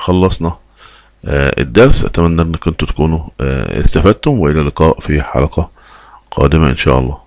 خلصنا الدرس. اتمنى ان كنتوا تكونوا استفدتم، والى اللقاء في حلقة قادمة ان شاء الله.